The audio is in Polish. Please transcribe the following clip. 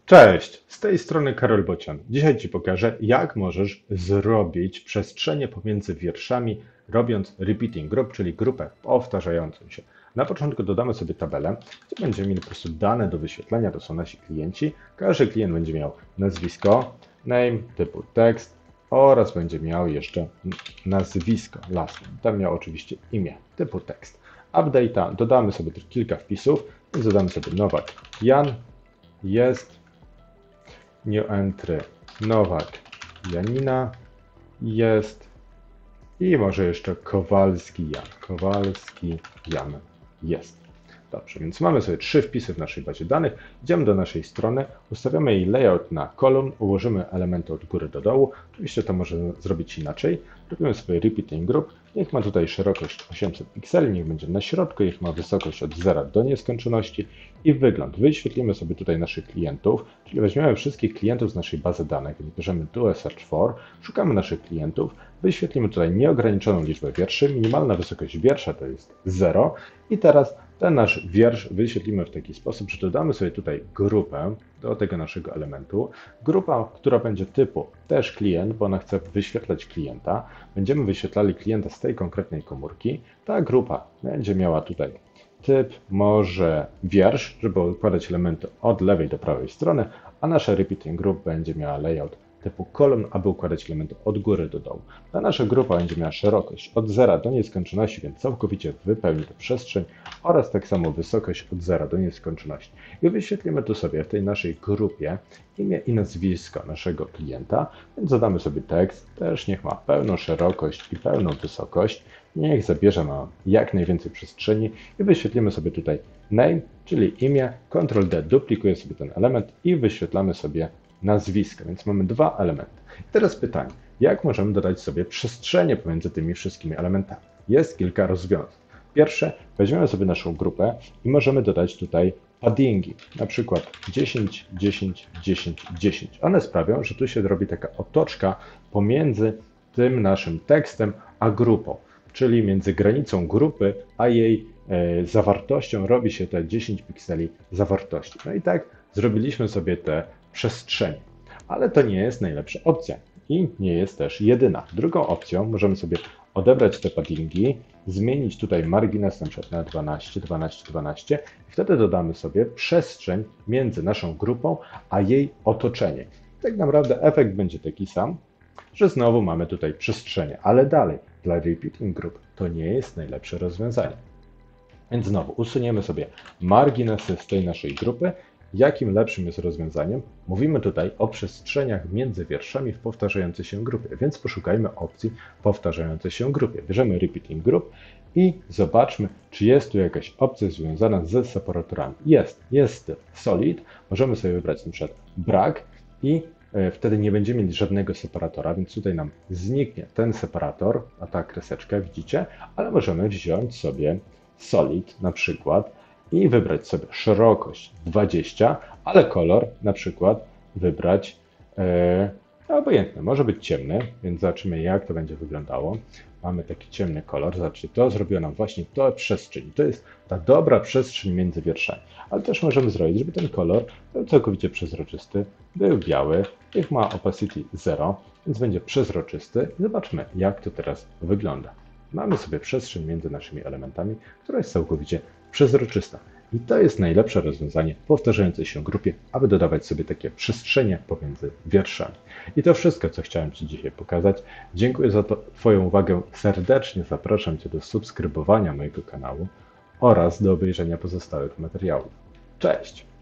Cześć, z tej strony Karol Bocian. Dzisiaj Ci pokażę, jak możesz zrobić przestrzenie pomiędzy wierszami, robiąc repeating group, czyli grupę powtarzającą się. Na początku dodamy sobie tabelę, gdzie będziemy mieli po prostu dane do wyświetlenia, to są nasi klienci. Każdy klient będzie miał nazwisko, name typu tekst oraz będzie miał jeszcze nazwisko, last name. Tam miał oczywiście imię typu tekst. Update'a dodamy sobie też kilka wpisów, więc dodamy sobie Nowak Jan, jest, new entry Nowak Janina, jest i może jeszcze Kowalski Jan jest. Dobrze, więc mamy sobie 3 wpisy w naszej bazie danych. Idziemy do naszej strony, ustawiamy jej layout na kolumn, ułożymy elementy od góry do dołu. Oczywiście to możemy zrobić inaczej. Robimy sobie repeating group. Niech ma tutaj szerokość 800 pikseli, niech będzie na środku, niech ma wysokość od 0 do nieskończoności i wygląd. Wyświetlimy sobie tutaj naszych klientów, czyli weźmiemy wszystkich klientów z naszej bazy danych, bierzemy do search for, szukamy naszych klientów, wyświetlimy tutaj nieograniczoną liczbę wierszy, minimalna wysokość wiersza to jest 0 i teraz ten nasz wiersz wyświetlimy w taki sposób, że dodamy sobie tutaj grupę do tego naszego elementu. Grupa, która będzie typu też klient, bo ona chce wyświetlać klienta. Będziemy wyświetlali klienta z tej konkretnej komórki. Ta grupa będzie miała tutaj typ, może wiersz, żeby układać elementy od lewej do prawej strony, a nasza repeating group będzie miała layout typu kolumn, aby układać elementy od góry do dołu. Ta nasza grupa będzie miała szerokość od 0 do nieskończoności, więc całkowicie wypełni tę przestrzeń oraz tak samo wysokość od 0 do nieskończoności. I wyświetlimy tu sobie w tej naszej grupie imię i nazwisko naszego klienta, więc zadamy sobie tekst, też niech ma pełną szerokość i pełną wysokość, niech zabierze nam jak najwięcej przestrzeni i wyświetlimy sobie tutaj name, czyli imię, Ctrl-D duplikuje sobie ten element i wyświetlamy sobie nazwisko, więc mamy 2 elementy. I teraz pytanie, jak możemy dodać sobie przestrzenie pomiędzy tymi wszystkimi elementami? Jest kilka rozwiązań. Pierwsze, weźmiemy sobie naszą grupę i możemy dodać tutaj paddingi, na przykład 10, 10, 10, 10. One sprawią, że tu się robi taka otoczka pomiędzy tym naszym tekstem a grupą, czyli między granicą grupy a jej zawartością robi się te 10 pikseli zawartości. No i tak zrobiliśmy sobie te przestrzenie. Ale to nie jest najlepsza opcja i nie jest też jedyna. Drugą opcją możemy sobie odebrać te paddingi, zmienić tutaj margines na przykład na 12, 12, 12 i wtedy dodamy sobie przestrzeń między naszą grupą a jej otoczenie. Tak naprawdę efekt będzie taki sam, że znowu mamy tutaj przestrzenie, ale dalej dla repeating group to nie jest najlepsze rozwiązanie. Więc znowu usuniemy sobie marginesy z tej naszej grupy. Jakim lepszym jest rozwiązaniem? Mówimy tutaj o przestrzeniach między wierszami w powtarzającej się grupie, więc poszukajmy opcji powtarzającej się grupie. Bierzemy repeating group i zobaczmy, czy jest tu jakaś opcja związana ze separatorami. Jest solid, możemy sobie wybrać na przykład brak i wtedy nie będziemy mieli żadnego separatora, więc tutaj nam zniknie ten separator, a ta kreseczka widzicie, ale możemy wziąć sobie solid na przykład i wybrać sobie szerokość 20, ale kolor na przykład wybrać obojętny, może być ciemny, więc zobaczymy jak to będzie wyglądało. Mamy taki ciemny kolor, zobaczcie, to zrobiło nam właśnie tę przestrzeń. To jest ta dobra przestrzeń między wierszami. Ale też możemy zrobić, żeby ten kolor był całkowicie przezroczysty, był biały, niech ma opacity 0, więc będzie przezroczysty. Zobaczmy jak to teraz wygląda. Mamy sobie przestrzeń między naszymi elementami, która jest całkowicie przezroczysta. I to jest najlepsze rozwiązanie w powtarzającej się grupie, aby dodawać sobie takie przestrzenie pomiędzy wierszami. I to wszystko, co chciałem Ci dzisiaj pokazać. Dziękuję za Twoją uwagę. Serdecznie zapraszam Cię do subskrybowania mojego kanału oraz do obejrzenia pozostałych materiałów. Cześć!